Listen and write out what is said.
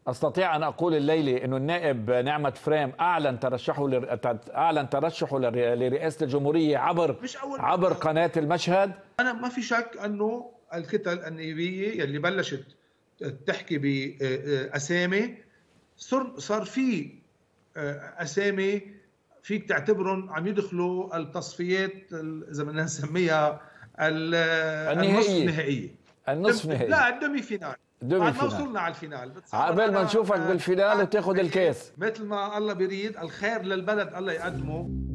أستطيع أن أقول الليلة أنه النائب نعمة فريم أعلن ترشحه لرئاسة الجمهورية مش أول عبر مرة. قناة المشهد. أنا ما في شك أنه الكتل النيابية يلي بلشت تحكي بأسامي، صار في أسامي فيك تعتبرهم عم يدخلوا التصفيات إذا بدنا نسميها النصف النهائية، نهائية. النصف نهائي، لا، الدومي فينال. دومي بعد ما فينال، وصلنا على الفينال بتصور عقبال ما أنا نشوفك بالفينال وتاخذ الكاس. مثل ما الله بيريد الخير للبلد الله يقدمه.